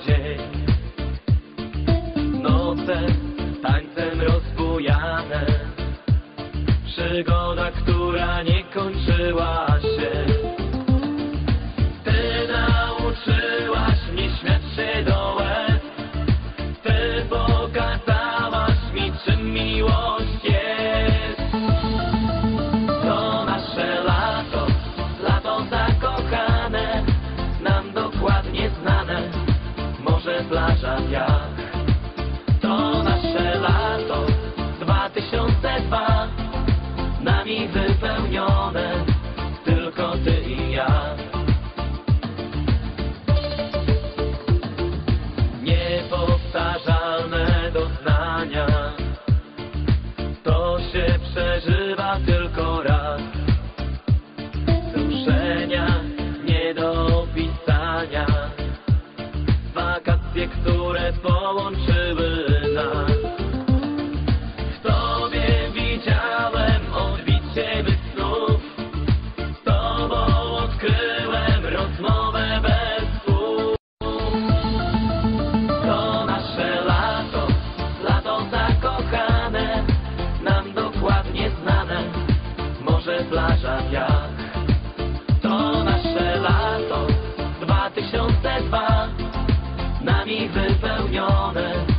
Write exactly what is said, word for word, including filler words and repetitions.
dzień. Noce tańcem rozbujane, przygoda, która nie kończyła się. Ty nauczyłaś mnie śmiać się do łez, ty pokazałaś mi, czym miłość jest. To nasze lato, lato zakochane, nam dokładnie znane, morze, plaża, wiatr. To nasze lato, dwa tysiące dwa, nami wypełnione, tylko ty i ja. Niepowtarzalne doznania, to się przeżywa tylko raz. Wzruszenia nie do opisania, wakacje, które połączyły nas. W tobie widziałem odbicie mych snów, z tobą odkryłem rozmowę bez słów. To nasze lato, lato zakochane, nam dokładnie znane, morze, plaża, wiatr. To nasze lato, dwa tysiące dwa, nami wypełnione.